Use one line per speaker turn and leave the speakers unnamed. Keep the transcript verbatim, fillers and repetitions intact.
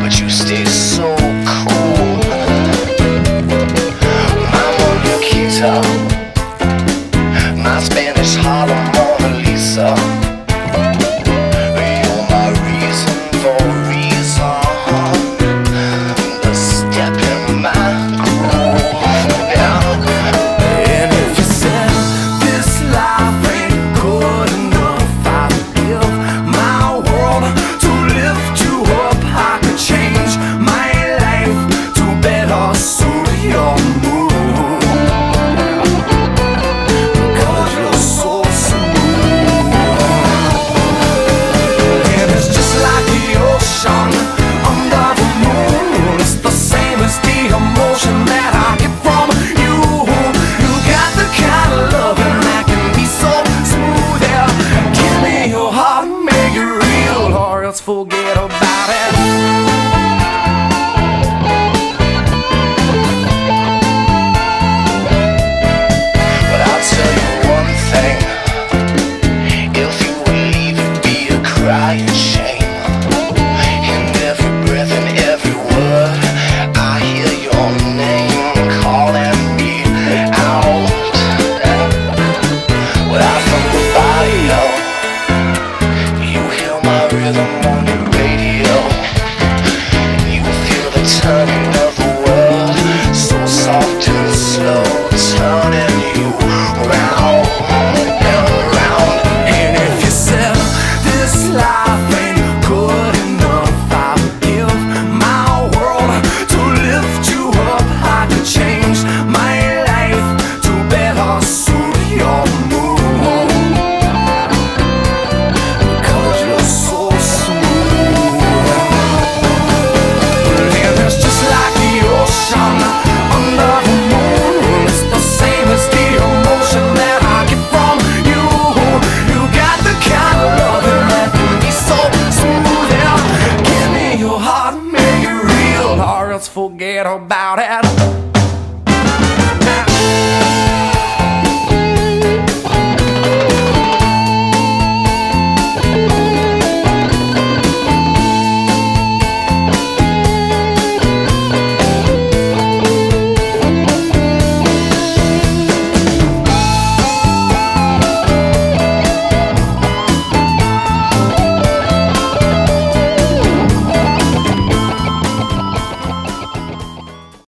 but you stay so cool. My Moniquita, my Spanish Harlem Mona Lisa. You're my reason for reason, the step in my groove. Yeah. And if you said this life ain't good enough, I'd give my world to lift you up. I could change my life to better suit your mood, because you're so smooth. And it's just like the ocean under the moon. It's the same as the emotion that I get from you. You got the kind of loving that can be so smooth. Yeah. Give me your heart, make it real, or else forget about it. But I'll tell you one thing, if you would leave, it'd be a crying shame. In every breath and every word, I hear your name calling me out. Without from the bio, you hear my rhythm on your radio. You feel the turning of the world, so soft and slow, turning you round and round. And if you said this life ain't good enough, I'll give my world to lift you up. I could change my life to better suit your mood, because you're so smooth. And it's just like the ocean under the moon. It's the same as the emotion that I get from you. You got the kind of loving that can be so smooth. Yeah. Give me your heart, make it real, or else forget about it. Now